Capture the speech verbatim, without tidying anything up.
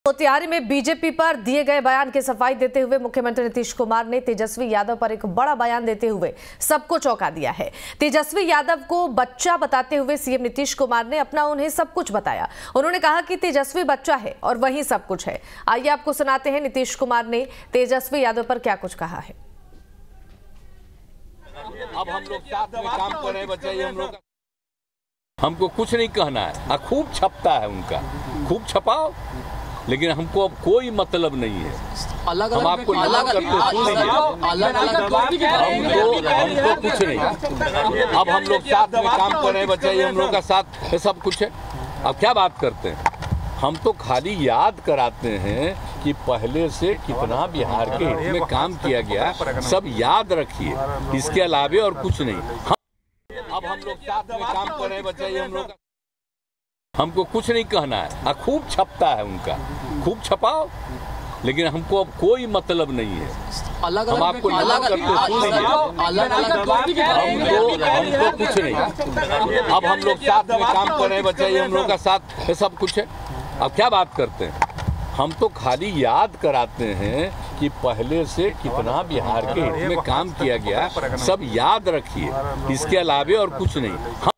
मोतिहारी में बीजेपी पर दिए गए बयान की सफाई देते हुए मुख्यमंत्री नीतीश कुमार ने तेजस्वी यादव पर एक बड़ा बयान देते हुए सबको चौंका दिया है। तेजस्वी यादव को बच्चा बताते हुए सीएम नीतीश कुमार ने अपना उन्हें सब कुछ बताया। उन्होंने कहा कि तेजस्वी बच्चा है और वही सब कुछ है। आइए आपको सुनाते हैं नीतीश कुमार ने तेजस्वी यादव पर क्या कुछ कहा है। अब हम लोग साथ में काम कर रहे हैं बच्चे, हम लोग हमको कुछ नहीं कहना है। खूब छपता है उनका, खूब छपाओ, लेकिन हमको अब कोई मतलब नहीं है। अलग हम आपको अलग करते अलग हमको हमको कुछ नहीं। अब हम लोग साथ में काम कर रहे हैं बच्चे, हम लोग का साथ सब कुछ है। अब क्या बात करते हैं, हम तो खाली याद कराते हैं कि पहले से कितना बिहार के हित में काम किया गया, सब याद रखिए। इसके अलावे और कुछ नहीं। हम अब हम लोग साथ में काम कर रहे हैं बच्चे, हम लोग हमको कुछ नहीं कहना है। खूब छपता है उनका, खूब छपाओ, लेकिन हमको अब कोई मतलब नहीं है। अलग हम आपको अलग करते हमको हमको कुछ नहीं। अब हम लोग साथ में काम कर रहे हैं बच्चे, हम लोग का साथ सब कुछ है। अब क्या बात करते हैं, हम तो खाली याद कराते हैं कि पहले से कितना बिहार के हित में काम किया गया, सब याद रखिए। इसके अलावे और कुछ नहीं।